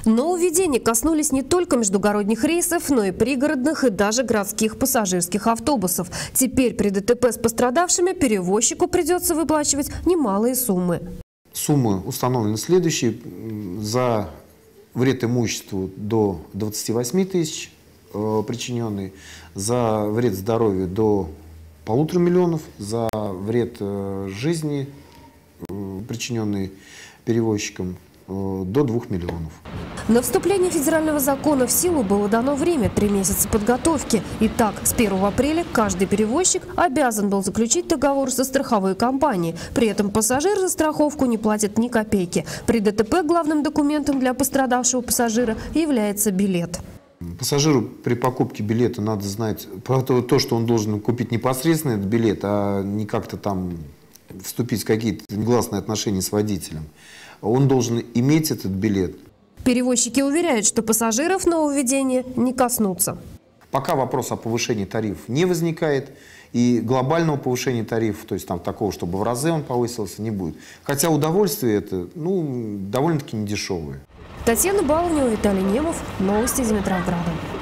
Нововведения коснулись не только междугородних рейсов, но и пригородных и даже городских пассажирских автобусов. Теперь при ДТП с пострадавшими перевозчику придется выплачивать немалые суммы. Суммы установлены следующие. За вред имуществу до 28 тысяч причиненный, за вред здоровью до 1,5 миллиона, за вред жизни, причиненный перевозчиком, до 2 миллионов. На вступление федерального закона в силу было дано время – 3 месяца подготовки. Итак, с 1 апреля каждый перевозчик обязан был заключить договор со страховой компанией. При этом пассажир за страховку не платит ни копейки. При ДТП главным документом для пострадавшего пассажира является билет. Пассажиру при покупке билета надо знать про то, что он должен купить непосредственно этот билет, а не как-то там вступить в какие-то негласные отношения с водителем. Он должен иметь этот билет. Перевозчики уверяют, что пассажиров нововведения не коснутся. Пока вопрос о повышении тарифов не возникает, и глобального повышения тарифов, то есть там такого, чтобы в разы он повысился, не будет. Хотя удовольствие это, довольно-таки недешевое. Татьяна Баловнева, Виталий Немов. Новости Димитровграда.